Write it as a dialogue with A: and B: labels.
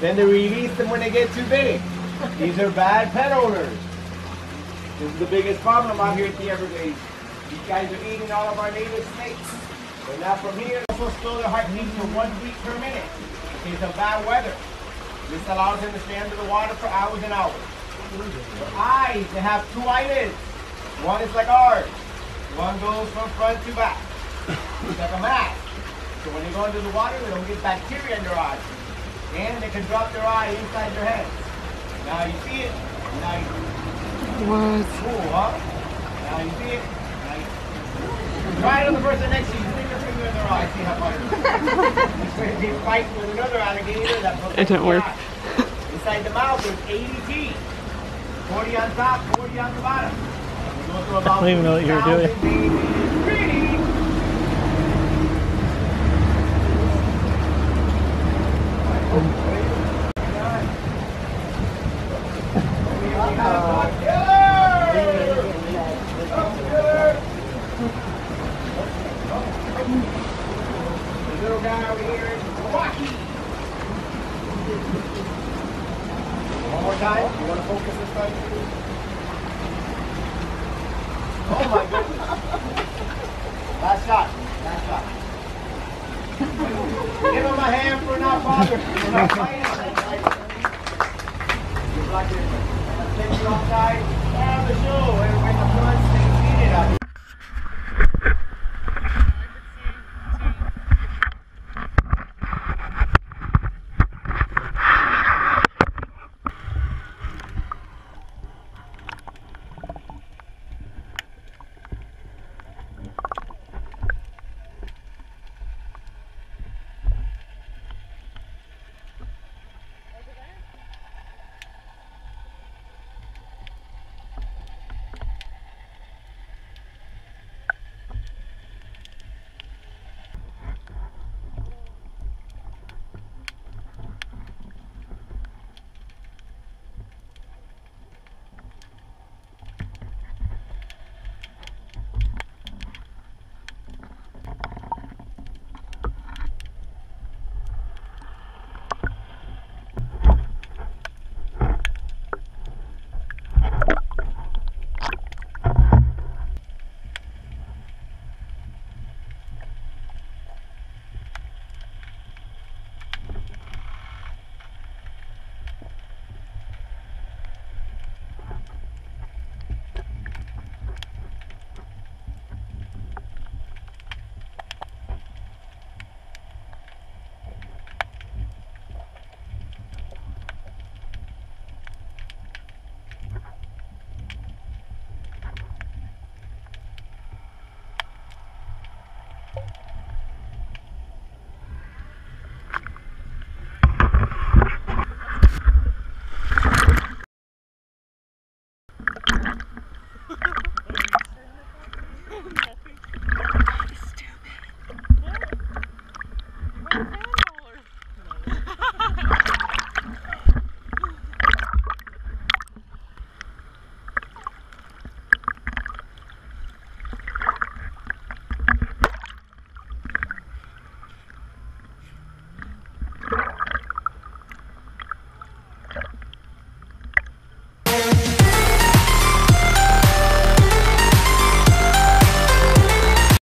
A: Then they release them when they get too big. These are bad pet owners. This is the biggest problem out here at the Everglades. These guys are eating all of our native snakes. They're not from here. They also slow their heartbeat to 1 beat per minute in case of bad weather. This allows them to stay under the water for hours and hours. Their eyes, they have 2 eyelids. One is like ours. One goes from front to back. It's like a mask. So when they go into the water, they don't get bacteria in their eyes. And they can drop their eye inside their head. Now you see it. Now you
B: What?
A: cool, huh? Now you see it. Now you try it on the person next to you. Stick your finger in their eye. See how far it's they fight with another alligator.
B: It didn't work.
A: Inside the mouth, there's 80 teeth. 40 on top, 40 on the bottom.
B: I don't even know what you're doing.
A: The little guy over here is Rocky. One more time. You want to focus this time? Oh my goodness. Last shot. Last shot. Give him a hand for not bothering. For not fighting. Just like this. Take you outside. On the show. Everybody in the front.